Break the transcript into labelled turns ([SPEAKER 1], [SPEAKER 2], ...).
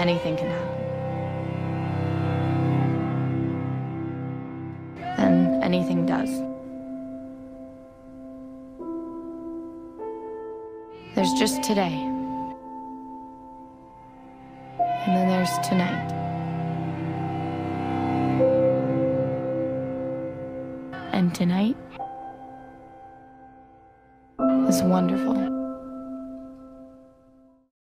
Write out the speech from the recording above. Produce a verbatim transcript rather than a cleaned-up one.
[SPEAKER 1] anything can happen. Then anything does. There's just today. And then there's tonight. And tonight is wonderful.